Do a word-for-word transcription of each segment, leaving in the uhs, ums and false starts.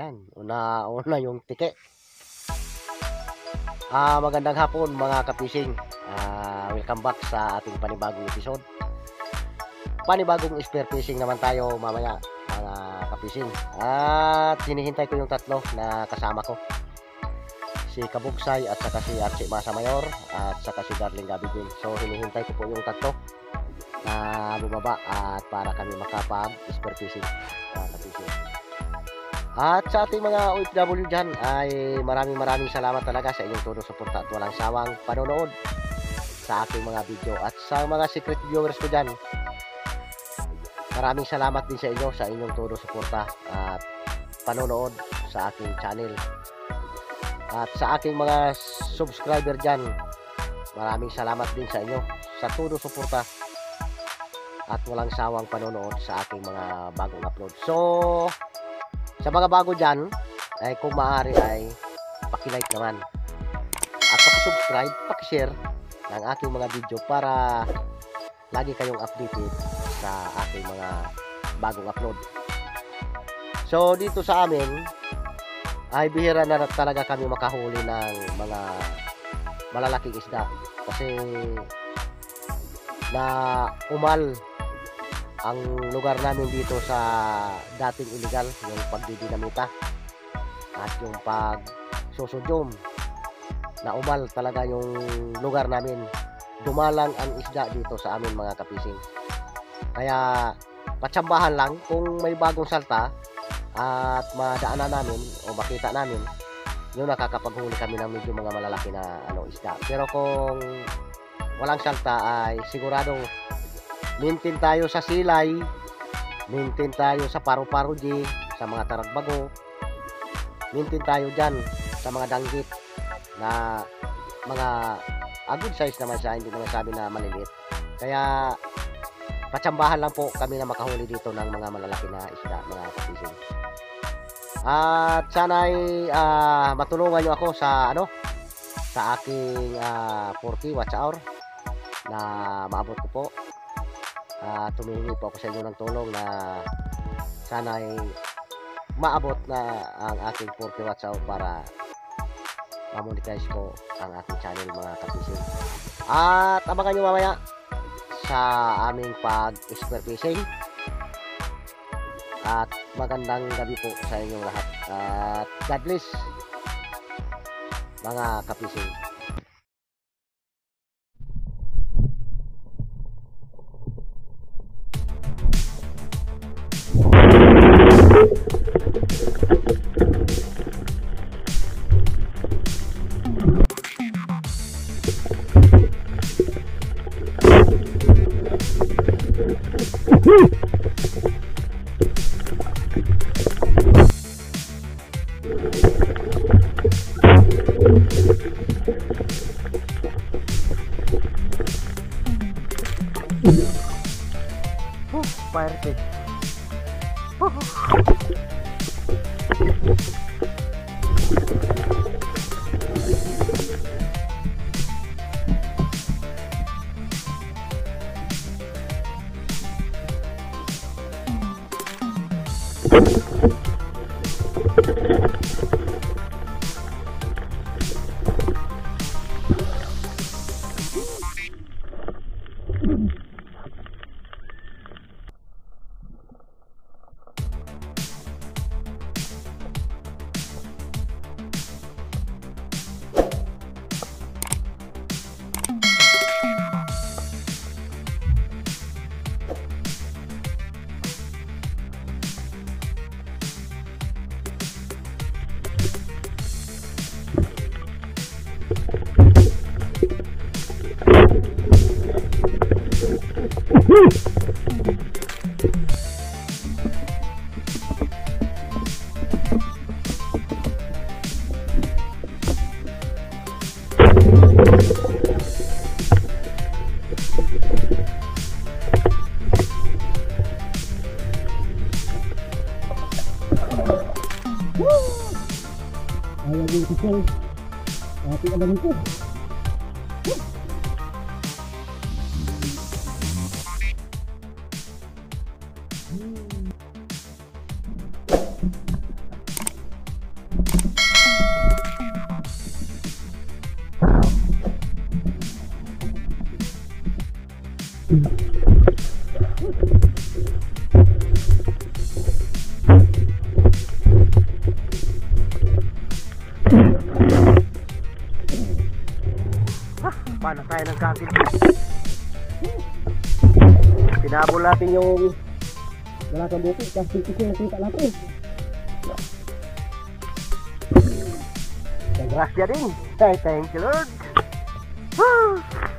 Ayan, una una yung tike. Ah, magandang hapon mga kapising. Ah, welcome back sa ating panibagong episode. Panibagong spear fishing naman tayo mamaya mga kapising. At hinihintay ko yung tatlo na kasama ko. Si Kabugsay at saka si Archie Masa Mayor at saka si Darling Gabi Din. So hinihintay ko po yung tatlo na bumaba at para kami makapag spear fishing mga kapising. At sa ating mga O F W dyan ay maraming maraming salamat talaga sa inyong todo suporta at walang sawang panonood sa aking mga video. At sa mga secret viewers ko dyan, maraming salamat din sa inyo sa inyong todo suporta at panonood sa aking channel. At sa aking mga subscriber dyan, maraming salamat din sa inyo sa todo suporta at walang sawang panonood sa aking mga bagong upload. So sa mga bago dyan, ay kung maaari ay paki-like naman at paki-subscribe, paki-share ng aking mga video para lagi kayong updated sa aking mga bagong upload. So dito sa amin ay bihira na talaga kami makahuli ng mga malalaking isda kasi na umal ang lugar namin dito sa dating illegal, yung pagdidinamita at yung pag susudyom, na umal talaga yung lugar namin. Dumalang ang isda dito sa amin mga kapising. Kaya patsambahan lang kung may bagong salta at madaanan namin o makita namin, yung nakakapaghuli kami ng medyo mga malalaki na ano isda. Pero kung walang salta ay siguradong maintain tayo sa silay, maintain tayo sa paru-paro G, sa mga taragbago, maintain tayo dyan sa mga danggit na mga a good size naman siya, hindi naman sabi na maliliit. Kaya patsambahan lang po kami na makahuli dito ng mga malalaki na isda mga kapising. At sana'y uh, matulungan nyo ako sa ano sa aking uh, forty watch hour na maabot ko po. Uh, tumihingi po ako sa inyo ng tulong na sana'y maabot na ang aking forty watch hour para ma-monetize ko ang aking channel mga kapising. At abangan nyo mamaya sa aming pag-spear fishing. At magandang gabi po sa inyong lahat. At God bless mga kapising. Oh, fire pit. Oh. Ayaw din si Sel. Ating alamin ko. Paano tayo ng kakil? Pinabol natin yung dalagang buti. Kasi ito nakita natin. Grasya din. Ay, thank you Lord. Woo!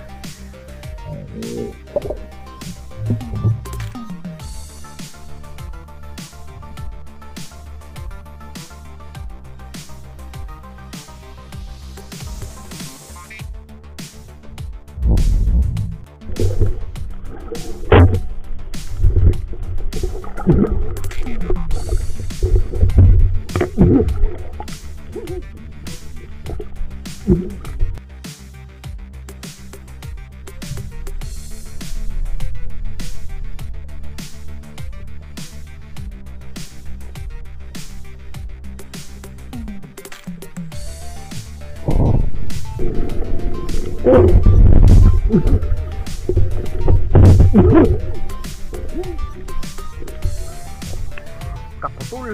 Kaputul.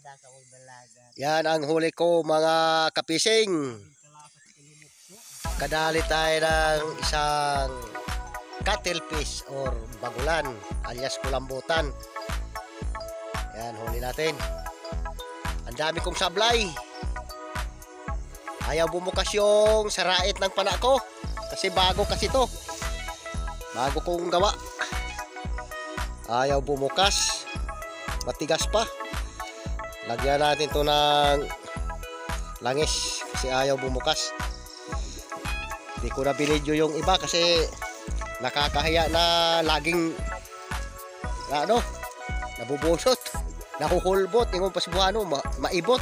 Yan ang huli ko mga kapising. Kadali tayo ng isang cuttlefish or bagulan alias kulambutan. Yan, huli natin. Ang dami kong sablay. Ayaw bumukas yung sarait ng pana ko. Kasi bago kasi to. Bago kong gawa. Ayaw bumukas. Matigas pa. Lagyan natin to ng langis. Kasi ayaw bumukas. Hindi ko na binidyo yung iba kasi nakakahiya na laging na ano, nabubusot, nahuhulbot, ingon pa si buhano, ma maibot.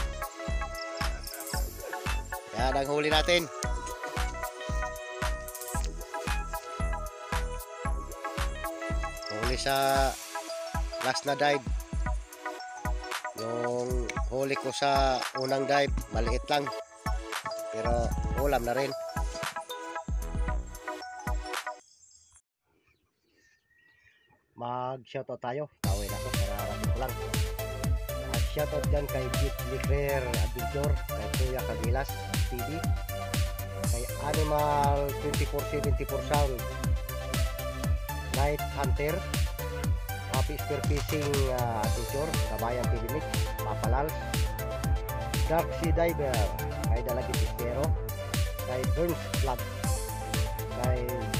Yan ang huli natin. Huli sa last na dive. Yung huli ko sa unang dive, maliit lang. Pero ulam na rin. Mag-shoutout tayo. Tawin ako para rating ko lang. Shoutout dyan kay Jeep Leclerc Adventure, kay Kuya Cagilas T V, kay Animal twenty-four seventy-four Sound, Night Hunter, Happy Spearfishing uh, Adventure, Kabayan T V Mix, Papalal, Dark Sea Diver, kay Dalagit Espero, kay Burns Vlog, kay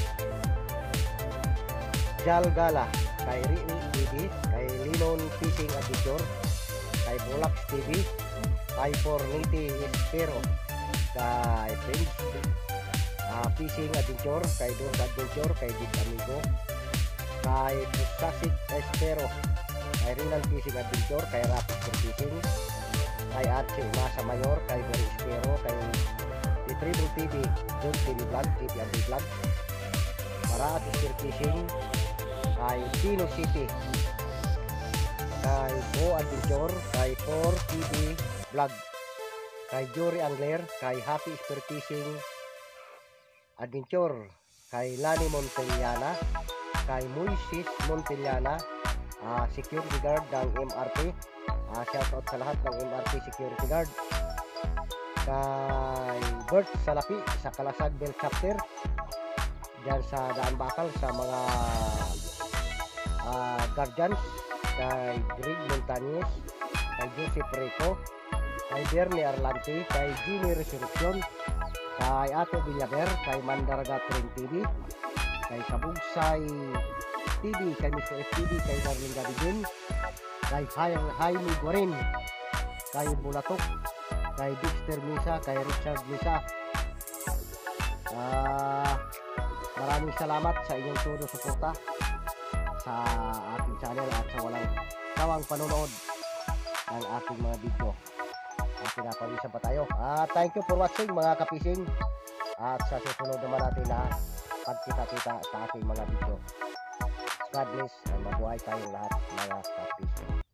Jal Gala, kay Rini T V, kay Linon Fishing Adventure, kay Bulax T V, kay Forniti Espero, kay Prince uh, Fishing Adventure, kay Dos Adventure, kay Jeep Amigo, kay Pusasik Espero, kay Rinal Fishing Adventure, kay Rapid Fishing, kay Archie Masa Mayor, kay Gary Espero, kay Retrieval T V, John T V Vlog, T V Andy Vlog, Marati Spear Fishing, kay Pino City, kay Bo Adventure, kay four T V Vlog, kay Jory Angler, kay Happy Spear Fishing Adventure, kay Lani Montellana, kay Moises Montellana, uh, security guard ng M R T. Uh, shoutout sa lahat ng M R T security guard. Kay Bert Salapi sa Kalasag Bell Chapter dyan sa Daan Bakal sa mga uh, guardians, kay Greg Montañez, kay Joseph Rico, kay Bernie Arlante, kay Jimmy Resurrection, kay Ato Villaver, kay Mandaragat Ring T V, kay Kabugsay T V, kay mister F T V, kay Darling Gabigin, kay Jaime Guarin, kay Bulatok, kay Dexter Misa, kay Richard Misa. Uh, maraming salamat sa inyong todo suporta sa ating channel at sa walang sawang panonood ng ating mga video. At pinapawisan pa tayo. Uh, thank you for watching mga kapising. At sa susunod naman natin na pagkita-kita sa ating mga video. God bless at mabuhay tayong lahat mga kapising.